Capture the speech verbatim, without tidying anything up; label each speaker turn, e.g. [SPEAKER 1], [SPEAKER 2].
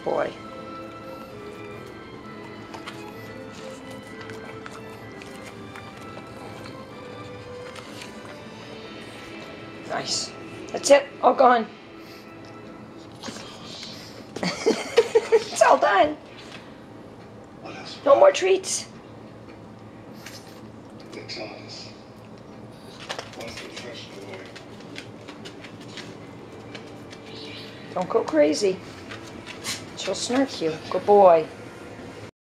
[SPEAKER 1] boy. Nice. That's it. All gone. It's all done. No more treats. Don't go crazy. She'll snark you. Good boy.